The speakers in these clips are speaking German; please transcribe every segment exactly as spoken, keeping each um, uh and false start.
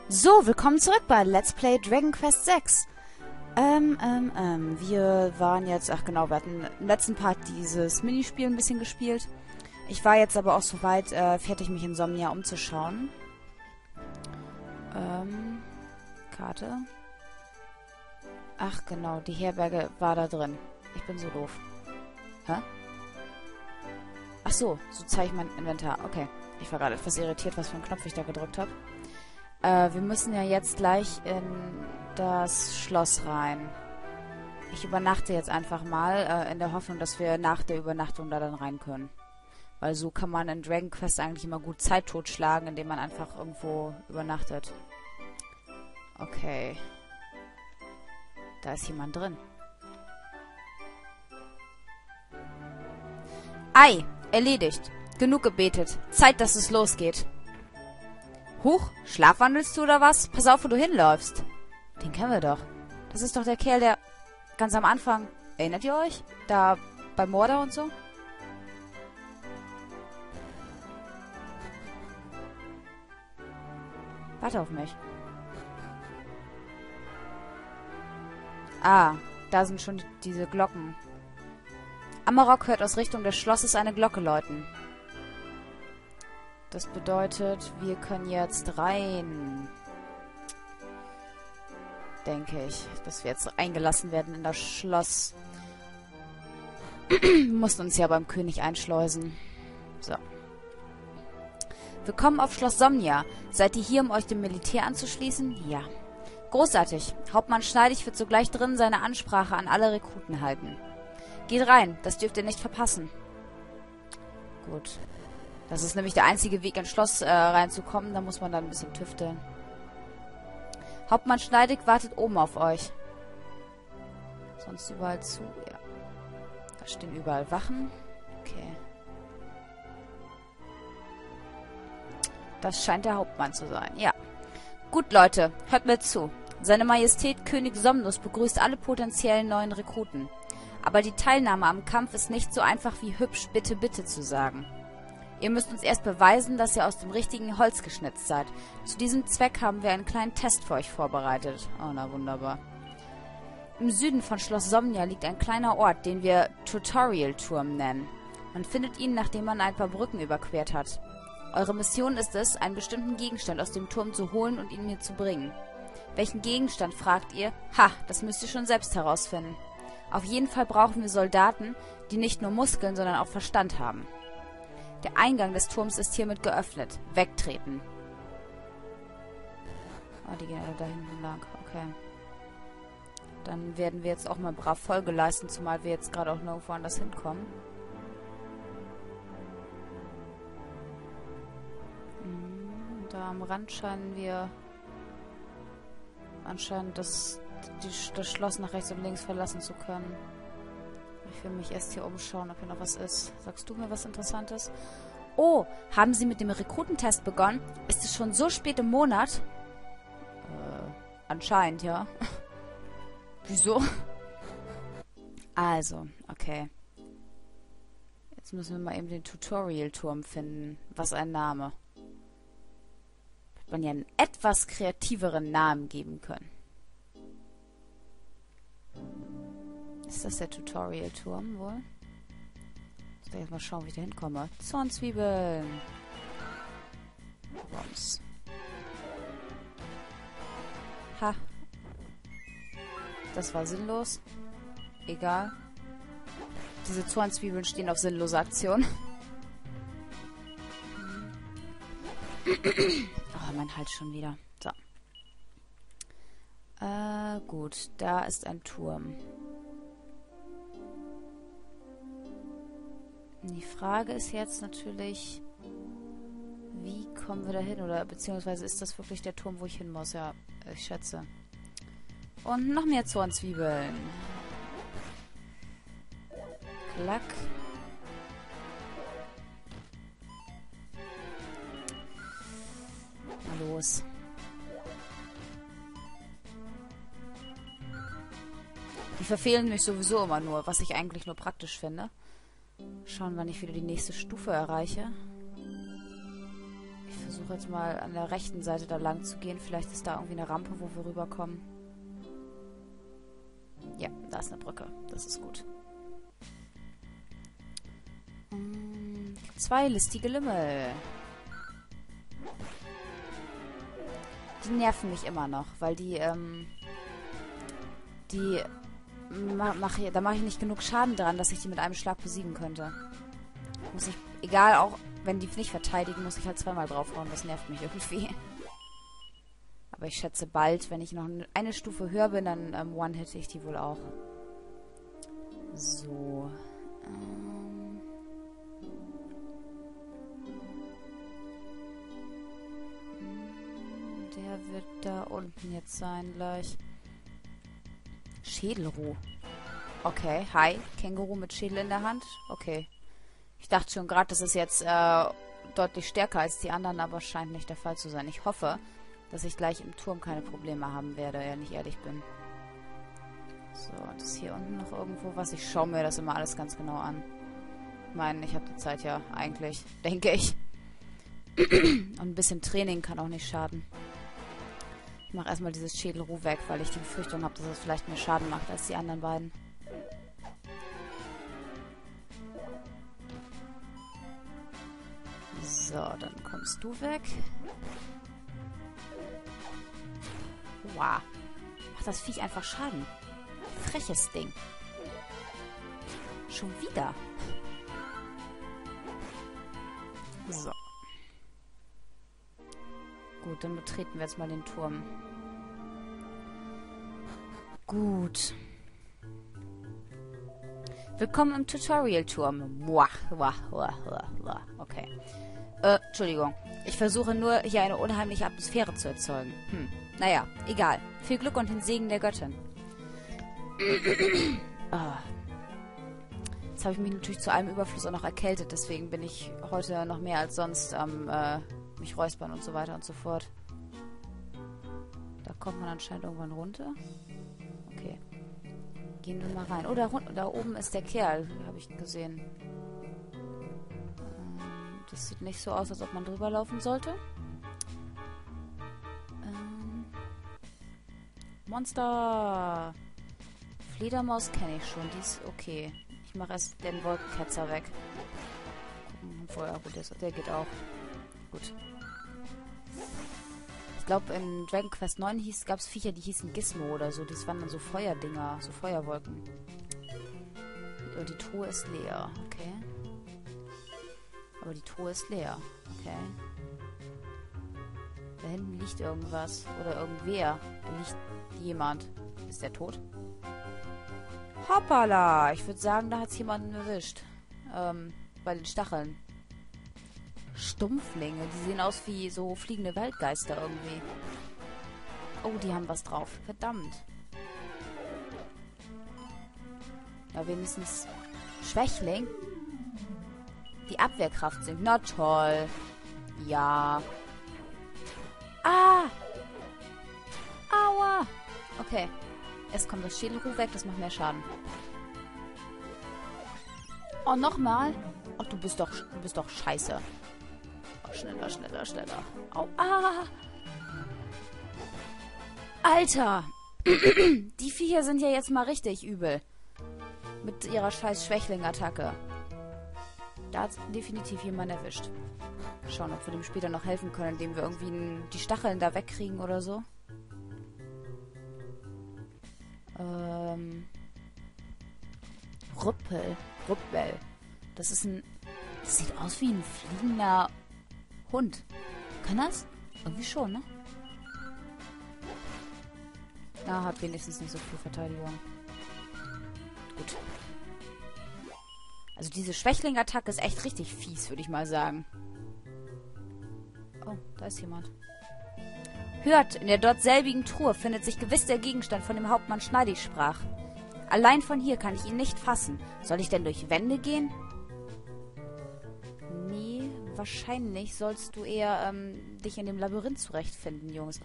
So, willkommen zurück bei Let's Play Dragon Quest sechs. Ähm, ähm, ähm, wir waren jetzt, ach genau, wir hatten im letzten Part dieses Minispiel ein bisschen gespielt. Ich war jetzt aber auch soweit äh, fertig, mich in Somnia umzuschauen. Ähm, Karte. Ach genau, die Herberge war da drin. Ich bin so doof. Hä? Ach so, so zeige ich mein Inventar. Okay. Ich war gerade etwas irritiert, was für einen Knopf ich da gedrückt habe. Äh, wir müssen ja jetzt gleich in das Schloss rein. Ich übernachte jetzt einfach mal, äh, in der Hoffnung, dass wir nach der Übernachtung da dann rein können. Weil so kann man in Dragon Quest eigentlich immer gut Zeit totschlagen, indem man einfach irgendwo übernachtet. Okay. Da ist jemand drin. Ei, erledigt. Genug gebetet. Zeit, dass es losgeht. Huch, schlafwandelst du oder was? Pass auf, wo du hinläufst. Den kennen wir doch. Das ist doch der Kerl, der ganz am Anfang... Erinnert ihr euch? Da bei Mordor und so? Warte auf mich. Ah, da sind schon diese Glocken. Amarok hört aus Richtung des Schlosses eine Glocke läuten. Das bedeutet, wir können jetzt rein. Denke ich, dass wir jetzt eingelassen werden in das Schloss. Wir mussten uns ja beim König einschleusen. So. Willkommen auf Schloss Somnia. Seid ihr hier, um euch dem Militär anzuschließen? Ja. Großartig. Hauptmann Schneidig wird sogleich drinnen seine Ansprache an alle Rekruten halten. Geht rein, das dürft ihr nicht verpassen. Gut. Das ist nämlich der einzige Weg, ins Schloss äh, reinzukommen. Da muss man dann ein bisschen tüfteln. Hauptmann Schneidig wartet oben auf euch. Sonst überall zu. Ja. Da stehen überall Wachen. Okay. Das scheint der Hauptmann zu sein. Ja. Gut, Leute. Hört mir zu. Seine Majestät König Somnus begrüßt alle potenziellen neuen Rekruten. Aber die Teilnahme am Kampf ist nicht so einfach wie hübsch bitte, bitte zu sagen. Ihr müsst uns erst beweisen, dass ihr aus dem richtigen Holz geschnitzt seid. Zu diesem Zweck haben wir einen kleinen Test für euch vorbereitet. Oh, na wunderbar. Im Süden von Schloss Somnia liegt ein kleiner Ort, den wir Tutorial-Turm nennen. Man findet ihn, nachdem man ein paar Brücken überquert hat. Eure Mission ist es, einen bestimmten Gegenstand aus dem Turm zu holen und ihn mir zu bringen. Welchen Gegenstand, fragt ihr? Ha, das müsst ihr schon selbst herausfinden. Auf jeden Fall brauchen wir Soldaten, die nicht nur Muskeln, sondern auch Verstand haben. Der Eingang des Turms ist hiermit geöffnet. Wegtreten. Oh, die gehen alle da hinten lang. Okay. Dann werden wir jetzt auch mal brav Folge leisten, zumal wir jetzt gerade auch nirgendwo anders hinkommen. Hm, da am Rand scheinen wir anscheinend das, die, das Schloss nach rechts und links verlassen zu können. Ich will mich erst hier umschauen, ob hier noch was ist. Sagst du mir was Interessantes? Oh, haben Sie mit dem Rekrutentest begonnen? Ist es schon so spät im Monat? Äh, anscheinend, ja. Wieso? Also, okay. Jetzt müssen wir mal eben den Tutorial-Turm finden. Was ein Name. Hätte man ja einen etwas kreativeren Namen geben können. Ist das der Tutorial-Turm wohl? Ich muss jetzt mal schauen, wie ich da hinkomme. Zornzwiebeln. Bombs. Ha. Das war sinnlos. Egal. Diese Zornzwiebeln stehen auf sinnlose Aktion. Oh, mein Hals schon wieder. So. Äh, gut. Da ist ein Turm. Die Frage ist jetzt natürlich, wie kommen wir da hin? Oder beziehungsweise ist das wirklich der Turm, wo ich hin muss? Ja, ich schätze. Und noch mehr Zornzwiebeln. Klack. Mal los. Die verfehlen mich sowieso immer nur, was ich eigentlich nur praktisch finde. Schauen, wann ich wieder die nächste Stufe erreiche. Ich versuche jetzt mal an der rechten Seite da lang zu gehen. Vielleicht ist da irgendwie eine Rampe, wo wir rüberkommen. Ja, da ist eine Brücke. Das ist gut. Hm, zwei listige Lümmel. Die nerven mich immer noch, weil die, ähm... Die... Ma mach ich, da mache ich nicht genug Schaden dran, dass ich die mit einem Schlag besiegen könnte. Muss ich... Egal, auch wenn die nicht verteidigen, muss ich halt zweimal draufhauen. Das nervt mich irgendwie. Aber ich schätze bald, wenn ich noch eine Stufe höher bin, dann ähm, one-hitte ich die wohl auch. So. Ähm. Der wird da unten jetzt sein gleich. Schädelruh. Okay, hi. Känguru mit Schädel in der Hand. Okay. Ich dachte schon gerade, das ist jetzt äh, deutlich stärker als die anderen, aber scheint nicht der Fall zu sein. Ich hoffe, dass ich gleich im Turm keine Probleme haben werde, wenn ich ehrlich bin. So, und ist hier unten noch irgendwo was? Ich schaue mir das immer alles ganz genau an. Ich meine, ich habe die Zeit ja eigentlich, denke ich. Und ein bisschen Training kann auch nicht schaden. Ich mache erstmal dieses Schädelruh weg, weil ich die Befürchtung habe, dass es vielleicht mehr Schaden macht als die anderen beiden. So, dann kommst du weg. Wow. Macht das Viech einfach Schaden. Freches Ding. Schon wieder. So. Gut, dann betreten wir jetzt mal den Turm. Gut. Willkommen im Tutorial-Turm. Okay. Äh, Entschuldigung. Ich versuche nur, hier eine unheimliche Atmosphäre zu erzeugen. Hm. Naja, egal. Viel Glück und den Segen der Göttin. Ah. Jetzt habe ich mich natürlich zu allem Überfluss auch noch erkältet. Deswegen bin ich heute noch mehr als sonst am äh, mich räuspern und so weiter und so fort. Da kommt man anscheinend irgendwann runter. Okay. Gehen wir mal rein. Oh, da, da oben ist der Kerl. Habe ich gesehen. Ähm, das sieht nicht so aus, als ob man drüber laufen sollte. Ähm, Monster! Fledermaus kenne ich schon. Die ist okay. Ich mache erst den Wolkenketzer weg. Gucken, wo er gut ist. Der geht auch. Gut. Ich glaube, in Dragon Quest neun gab es Viecher, die hießen Gizmo oder so. Das waren dann so Feuerdinger, so Feuerwolken. Und die Truhe ist leer. Okay. Aber die Truhe ist leer. Okay. Da hinten liegt irgendwas. Oder irgendwer. Da liegt jemand. Ist der tot? Hoppala! Ich würde sagen, da hat es jemanden erwischt. Ähm, bei den Stacheln. Stumpflinge. Die sehen aus wie so fliegende Waldgeister irgendwie. Oh, die haben was drauf. Verdammt. Ja, wenigstens Schwächling. Die Abwehrkraft sinkt. Na toll. Ja. Ah! Aua! Okay. Es kommt das Schädelruh weg. Das macht mehr Schaden. Oh, nochmal? Oh, du bist doch, du bist doch scheiße. Oh, schneller, schneller, schneller. Au, ah! Alter! Die Viecher sind ja jetzt mal richtig übel. Mit ihrer scheiß Schwächling-Attacke. Da hat definitiv jemand erwischt. Schauen, ob wir dem später noch helfen können, indem wir irgendwie die Stacheln da wegkriegen oder so. Ähm... Rüppel. Rüppel. Das ist ein... Das sieht aus wie ein fliegender Hund. Kann das? Irgendwie schon, ne? Na, hat wenigstens nicht so viel Verteidigung. Gut. Also diese Schwächling-Attacke ist echt richtig fies, würde ich mal sagen. Oh, da ist jemand. Hört, in der dort selbigen Truhe findet sich gewiss der Gegenstand, von dem Hauptmann Schneidig sprach. Allein von hier kann ich ihn nicht fassen. Soll ich denn durch Wände gehen? Nee, wahrscheinlich sollst du eher ähm, dich in dem Labyrinth zurechtfinden, Jungs.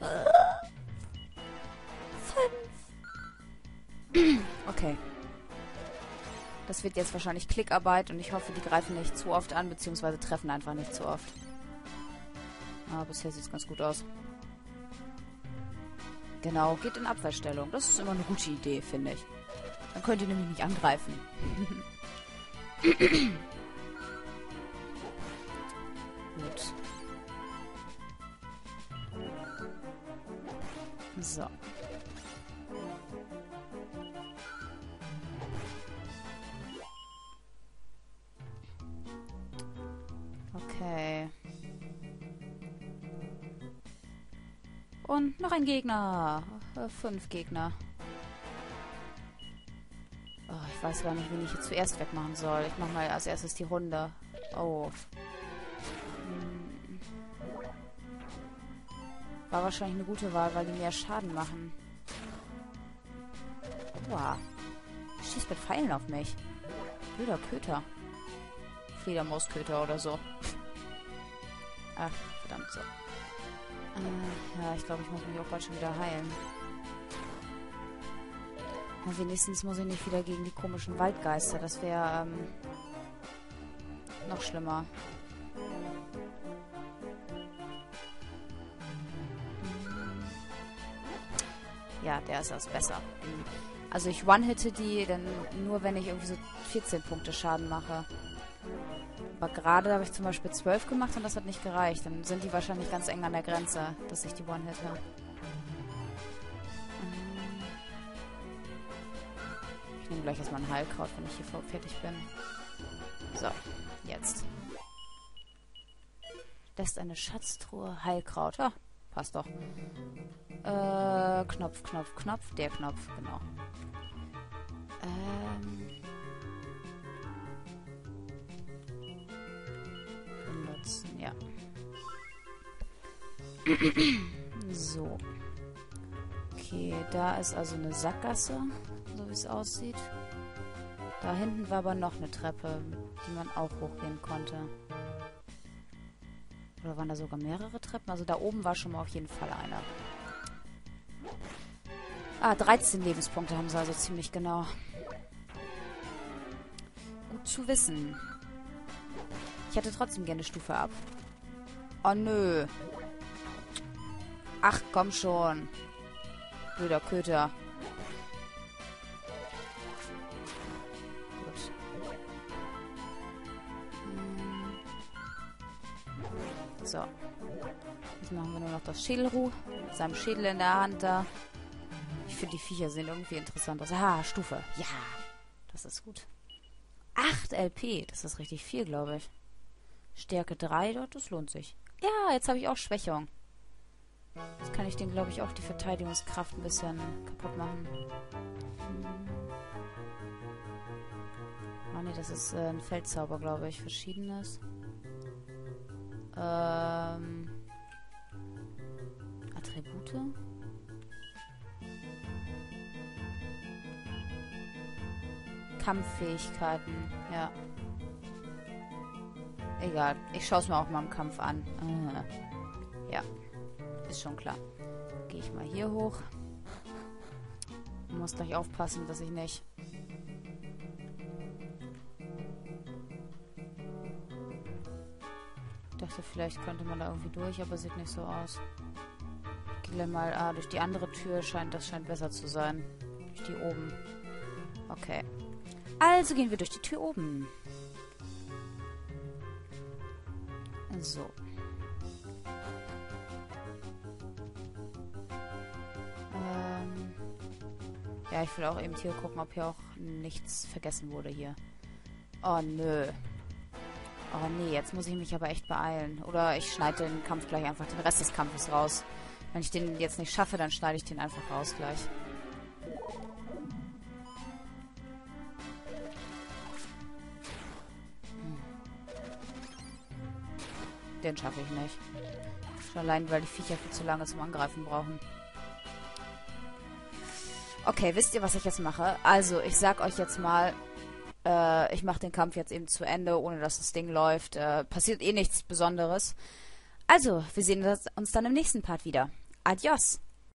Fünf. Okay. Das wird jetzt wahrscheinlich Klickarbeit und ich hoffe, die greifen nicht zu oft an, beziehungsweise treffen einfach nicht zu oft. Ah, bisher sieht es ganz gut aus. Genau, geht in Abwehrstellung. Das ist immer eine gute Idee, finde ich. Dann könnt ihr nämlich nicht angreifen. Gut. So. Okay. Und noch ein Gegner. Äh, fünf Gegner. Oh, ich weiß gar nicht, wen ich hier zuerst wegmachen soll. Ich mache mal als erstes die Runde. Oh. Hm. War wahrscheinlich eine gute Wahl, weil die mehr Schaden machen. Wow. Schießt mit Pfeilen auf mich. Blöder Köter. Fledermausköter oder so. Ach, verdammt so. Äh, ja, ich glaube, ich muss mich auch bald schon wieder heilen. Ja, wenigstens muss ich nicht wieder gegen die komischen Waldgeister. Das wäre ähm, noch schlimmer. Ja, der ist erst besser. Also ich one-hitte die dann nur, wenn ich irgendwie so vierzehn Punkte Schaden mache. Aber gerade habe ich zum Beispiel zwölf gemacht und das hat nicht gereicht. Dann sind die wahrscheinlich ganz eng an der Grenze, dass ich die one-hitte. Ich nehme gleich erstmal ein Heilkraut, wenn ich hier fertig bin. So, jetzt. Lässt eine Schatztruhe Heilkraut. Ja, passt doch. Äh, Knopf, Knopf, Knopf. Der Knopf, genau. Ähm. Benutzen, ja. So. Okay, da ist also eine Sackgasse, so wie es aussieht. Da hinten war aber noch eine Treppe, die man auch hochgehen konnte. Oder waren da sogar mehrere Treppen? Also da oben war schon mal auf jeden Fall eine. Ah, dreizehn Lebenspunkte haben sie also ziemlich genau. Gut zu wissen. Ich hätte trotzdem gerne Stufe ab. Oh nö. Ach, komm schon. Blöder Köter. Gut. So. Jetzt machen wir nur noch das Schädelruh. Mit seinem Schädel in der Hand da. Ich finde, die Viecher sehen irgendwie interessant aus. Ah, Stufe. Ja. Das ist gut. acht L P. Das ist richtig viel, glaube ich. Stärke drei, das lohnt sich. Ja, jetzt habe ich auch Schwächung. Jetzt kann ich den, glaube ich, auch die Verteidigungskraft ein bisschen kaputt machen. Hm. Oh ne, das ist äh, ein Feldzauber, glaube ich. Verschiedenes. Ähm. Attribute. Kampffähigkeiten, ja. Egal, ich schaue es mir auch mal im Kampf an. Äh. Ja, ist schon klar. Gehe ich mal hier hoch. Ich muss gleich aufpassen, dass ich nicht... Ich dachte, vielleicht könnte man da irgendwie durch, aber sieht nicht so aus. Ich gehe mal... Ah, durch die andere Tür scheint... Das scheint besser zu sein. Durch die oben. Okay. Also gehen wir durch die Tür oben. So. Ähm. Ja, ich will auch eben hier gucken, ob hier auch nichts vergessen wurde hier. Oh, nö. Oh, nee, jetzt muss ich mich aber echt beeilen. Oder ich schneide den Kampf gleich einfach, den Rest des Kampfes raus. Wenn ich den jetzt nicht schaffe, dann schneide ich den einfach raus gleich. Den schaffe ich nicht. Schon allein, weil die Viecher viel zu lange zum Angreifen brauchen. Okay, wisst ihr, was ich jetzt mache? Also, ich sag euch jetzt mal, äh, ich mache den Kampf jetzt eben zu Ende, ohne dass das Ding läuft. Äh, passiert eh nichts Besonderes. Also, wir sehen uns dann im nächsten Part wieder. Adios!